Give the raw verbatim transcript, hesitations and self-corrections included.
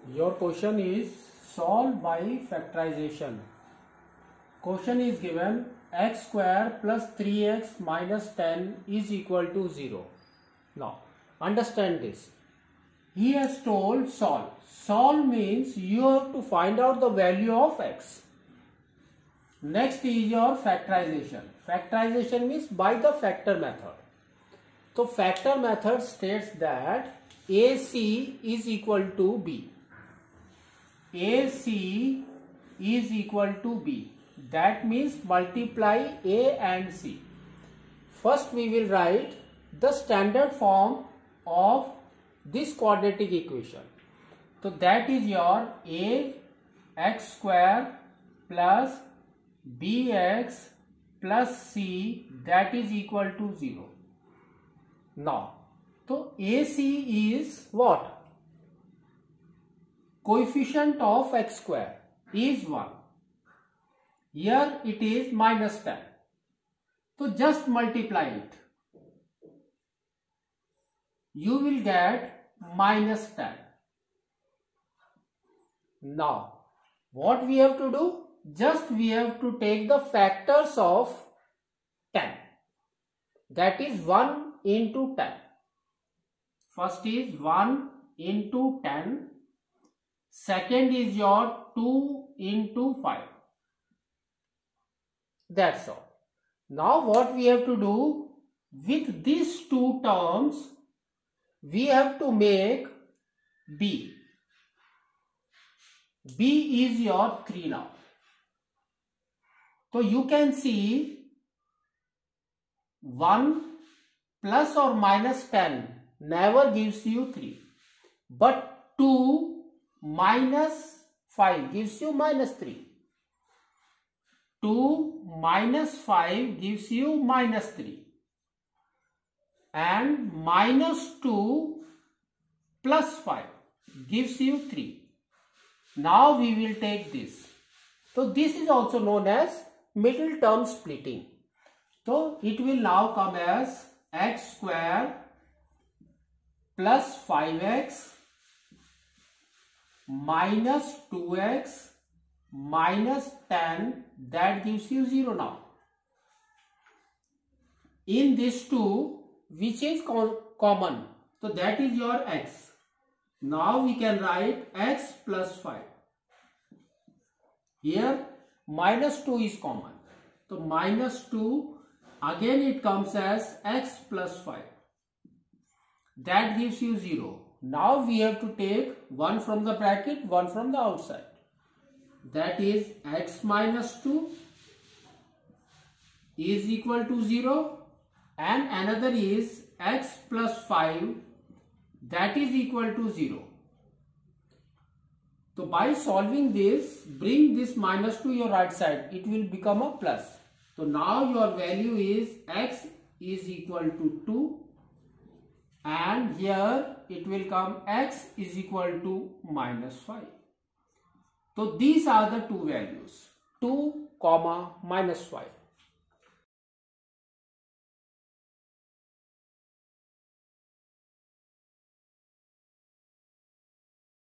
Your question is solved by factorization. Question is given x square plus three x minus ten is equal to zero. Now understand this. He has told solve. Solve means you have to find out the value of x. Next is your factorization. Factorization means by the factor method. So factor method states that A C is equal to B. A C is equal to B. That means multiply A and C. First we will write the standard form of this quadratic equation. So that is your A x square plus bx plus c, that is equal to zero. Now, so A C is what? Coefficient of x square is one. Here it is minus ten. So just multiply it. You will get minus ten. Now, what we have to do? Just we have to take the factors of ten. That is one into ten. First is one into ten. Second is your two into five. That's all. Now what we have to do? With these two terms, we have to make B. B is your three now. So you can see one plus or minus ten never gives you three. But two minus five gives you minus three. two minus five gives you minus three. And minus two plus five gives you three. Now we will take this. So this is also known as middle term splitting. So it will now come as x square plus five x minus two x minus ten, that gives you zero now. In this two, which is common, so that is your x. Now we can write x plus five. Here minus two is common. So minus two, again it comes as x plus five. That gives you zero. Now we have to take one from the bracket, one from the outside. That is x minus two is equal to zero, and another is x plus five, that is equal to zero. So by solving this, bring this minus to your right side, it will become a plus. So now your value is x is equal to two, and here it will come x is equal to minus five. So these are the two values, two comma minus five.